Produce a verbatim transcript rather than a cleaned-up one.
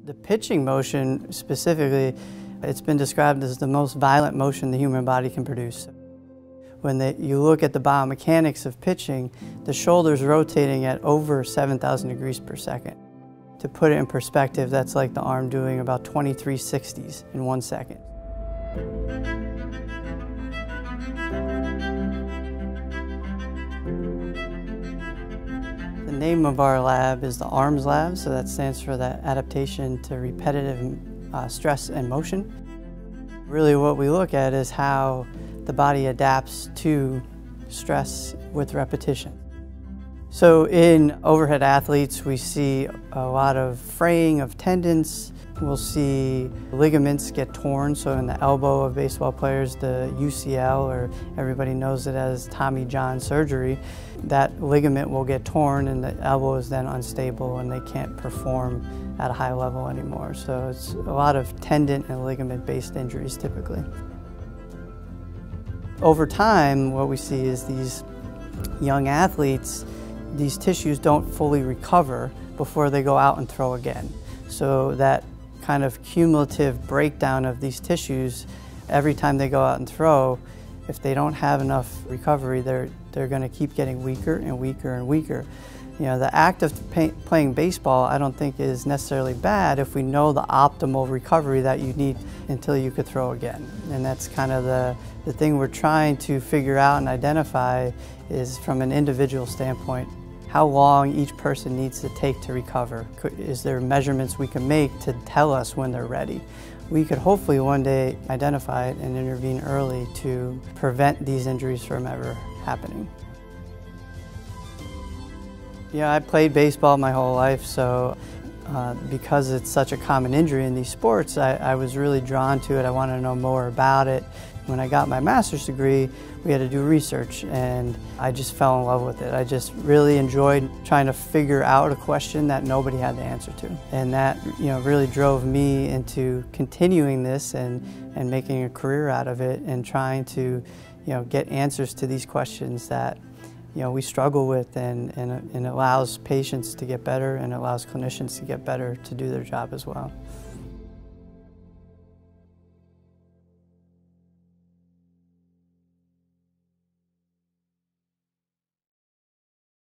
The pitching motion specifically, it's been described as the most violent motion the human body can produce. When they, you look at the biomechanics of pitching, the shoulder's rotating at over seven thousand degrees per second. To put it in perspective, that's like the arm doing about twenty-three sixties in one second. The name of our lab is the ARMS Lab, so that stands for the Adaptation to Repetitive uh, Stress and Motion. Really what we look at is how the body adapts to stress with repetition. So in overhead athletes, we see a lot of fraying of tendons. We'll see ligaments get torn. So in the elbow of baseball players, the U C L, or everybody knows it as Tommy John surgery, that ligament will get torn and the elbow is then unstable and they can't perform at a high level anymore. So it's a lot of tendon and ligament-based injuries typically. Over time, what we see is these young athletes, these tissues don't fully recover before they go out and throw again. So that kind of cumulative breakdown of these tissues, every time they go out and throw, if they don't have enough recovery, they're, they're going to keep getting weaker and weaker and weaker. You know, the act of pay, playing baseball, I don't think is necessarily bad if we know the optimal recovery that you need until you could throw again. And that's kind of the, the thing we're trying to figure out and identify is from an individual standpoint, how long each person needs to take to recover. Is there measurements we can make to tell us when they're ready? We could hopefully one day identify it and intervene early to prevent these injuries from ever happening. Yeah, I played baseball my whole life, so uh, because it's such a common injury in these sports, I, I was really drawn to it. I wanted to know more about it. When I got my master's degree, we had to do research, and I just fell in love with it. I just really enjoyed trying to figure out a question that nobody had the answer to. And that, you know, really drove me into continuing this and, and making a career out of it and trying to, you know, get answers to these questions that, you know, we struggle with, and, and, and it allows patients to get better and it allows clinicians to get better to do their job as well.